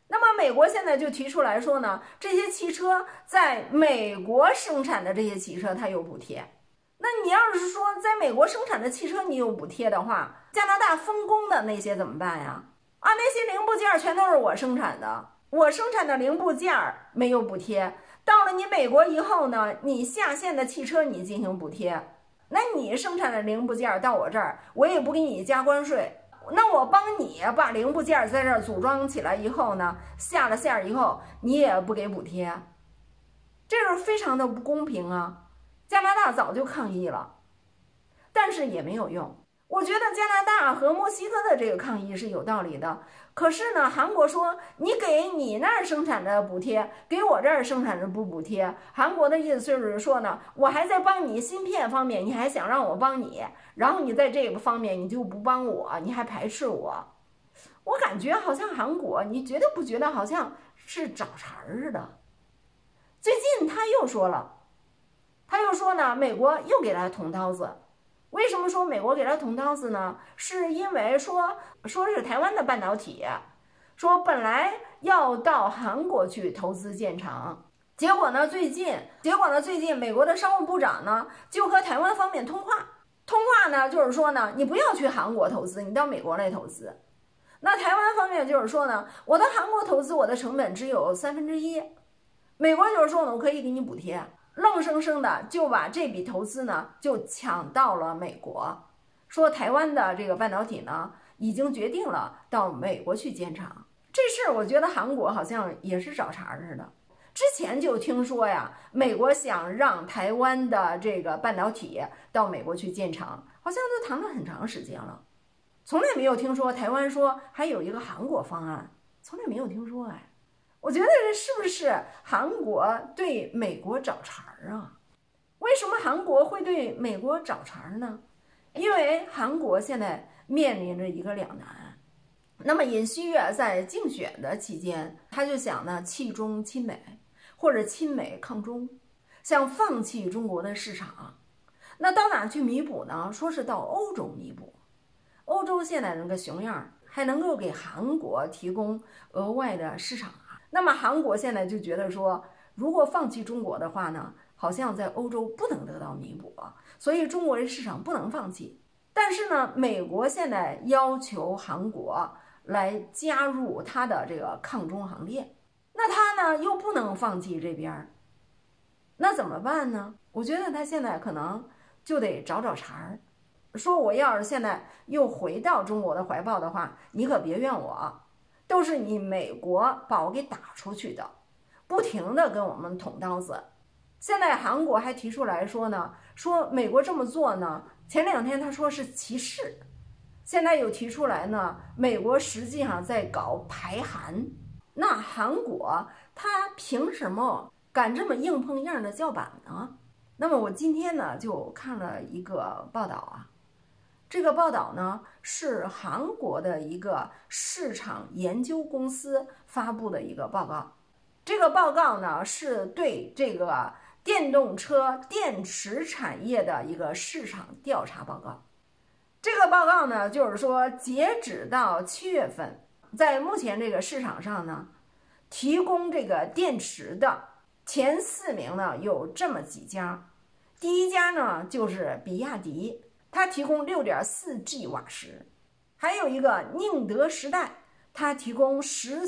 那么美国现在就提出来说呢，这些汽车在美国生产的这些汽车它有补贴。那你要是说在美国生产的汽车你有补贴的话，加拿大分工的那些怎么办呀？啊，那些零部件全都是我生产的，我生产的零部件没有补贴，到了你美国以后呢，你下线的汽车你进行补贴，那你生产的零部件到我这儿，我也不给你加关税。那我帮你把零部件在这儿组装起来以后呢，下了线以后你也不给补贴，这是非常的不公平啊！加拿大早就抗议了，但是也没有用。我觉得加拿大和墨西哥的这个抗议是有道理的，可是呢，韩国说你给你那儿生产的补贴，给我这儿生产的不补贴。韩国的意思就是说呢，我还在帮你芯片方面，你还想让我帮你，然后你在这个方面你就不帮我，你还排斥我。我感觉好像韩国，你觉得不觉得好像是找茬似的？最近他又说呢，美国又给他捅刀子。为什么说美国给他捅刀子呢？是因为说是台湾的半导体，说本来要到韩国去投资建厂，结果呢，最近美国的商务部长呢就和台湾方面通话呢，就是说呢，你不要去韩国投资，你到美国来投资。那台湾方面就是说呢，我到韩国投资，我的成本只有1/3，美国就是说呢，我可以给你补贴。愣生生的就把这笔投资呢就抢到了美国，说台湾的这个半导体呢已经决定了到美国去建厂。这事儿我觉得韩国好像也是找茬似的。之前就听说呀，美国想让台湾的这个半导体到美国去建厂，好像都谈了很长时间了，从来没有听说台湾说还有一个韩国方案，从来没有听说。我觉得这是不是韩国对美国找茬啊？为什么韩国会对美国找茬呢？因为韩国现在面临着一个两难。那么尹锡悦在竞选的期间，他就想呢，弃中亲美，或者亲美抗中，想放弃中国的市场。那到哪去弥补呢？说是到欧洲弥补。欧洲现在那个熊样，还能够给韩国提供额外的市场。那么韩国现在就觉得说，如果放弃中国的话呢，好像在欧洲不能得到弥补，所以中国的市场不能放弃。但是呢，美国现在要求韩国来加入他的这个抗中行列，那他呢又不能放弃这边，那怎么办呢？我觉得他现在可能就得找茬儿，说我要是现在又回到中国的怀抱的话，你可别怨我。都是你美国把我给打出去的，不停的跟我们捅刀子。现在韩国还提出来说呢，说美国这么做呢，前2天他说是歧视，现在又提出来呢，美国实际上在搞排韩。那韩国他凭什么敢这么硬碰硬的叫板呢？那么我今天呢就看了一个报道啊。这个报道呢是韩国的一个市场研究公司发布的一个报告，这个报告呢是对这个电动车电池产业的一个市场调查报告。这个报告呢就是说，截止到7月份，在目前这个市场上呢，提供这个电池的前4名呢有这么几家。第一家呢就是比亚迪，它提供6.4G 瓦时，还有一个宁德时代，它提供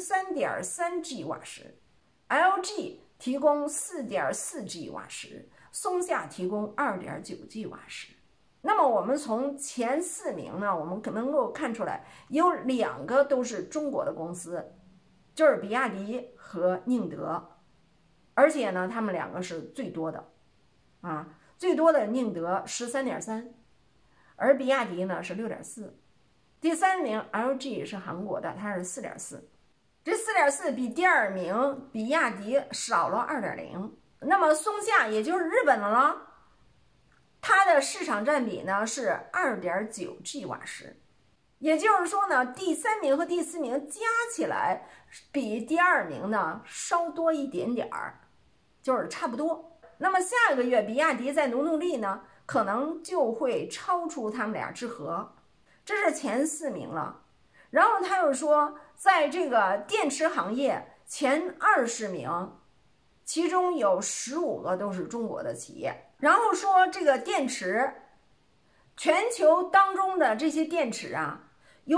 13.3G 瓦时 ，LG 提供4.4G 瓦时，松下提供2.9G 瓦时。那么我们从前4名呢，我们可能够看出来，有2个都是中国的公司，就是比亚迪和宁德，而且呢，他们2个是最多的，最多的宁德13.3。而比亚迪呢是6.4，第3名 LG 是韩国的，它是4.4，这4.4比第2名比亚迪少了2.0。那么松下也就是日本的了，它的市场占比呢是2.9G 瓦时，也就是说呢，第3名和第4名加起来比第2名呢稍多一点点儿，就是差不多。那么下个月比亚迪再努力呢，可能就会超出他们俩之和，这是前4名了。 然后他又说，在这个电池行业前20名，其中有15个都是中国的企业。然后说这个电池，全球当中的这些电池啊，有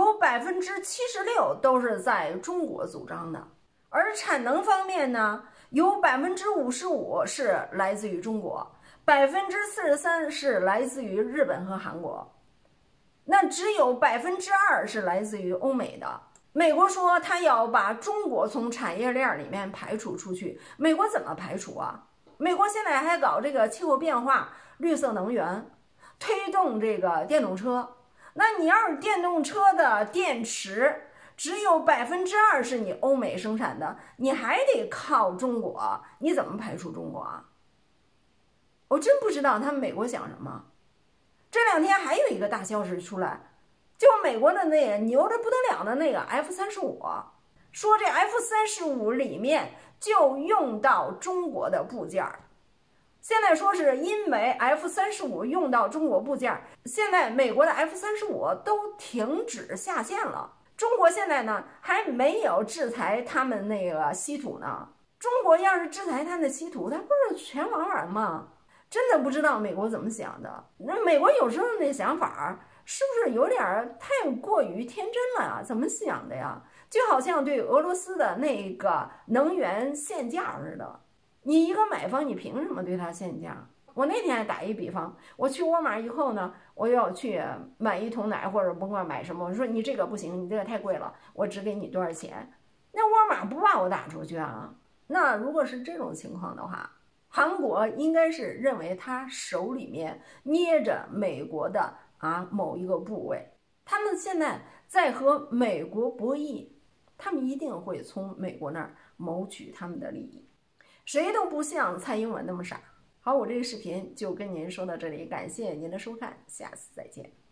76%都是在中国组装的，而产能方面呢，有55%是来自于中国，43%是来自于日本和韩国。那只有2%是来自于欧美的。美国说他要把中国从产业链里面排除出去，美国怎么排除啊？美国现在还搞这个气候变化、绿色能源，推动这个电动车。那你要是电动车的电池只有2%是你欧美生产的，你还得靠中国，你怎么排除中国啊？我真不知道他们美国想什么。这2天还有一个大消息出来，就美国的那个牛的不得了的那个 F-35，说这 F-35里面就用到中国的部件。现在说是因为 F-35用到中国部件，现在美国的 F-35都停止下线了。中国现在呢还没有制裁他们那个稀土呢。中国要是制裁他们的稀土，他不是全玩完吗？真的不知道美国怎么想的。那美国有时候那想法是不是有点太过于天真了呀？怎么想的呀？就好像对俄罗斯的那个能源限价似的。你一个买方，你凭什么对它限价？我那天打一比方，我去沃尔玛以后呢，我要去买一桶奶或者甭管买什么，我说你这个不行，你这个太贵了，我只给你多少钱？那沃尔玛不把我打出去啊？那如果是这种情况的话，韩国应该是认为他手里面捏着美国的某一个部位，他们现在在和美国博弈，他们一定会从美国那儿谋取他们的利益。谁都不像蔡英文那么傻。好，我这个视频就跟您说到这里，感谢您的收看，下次再见。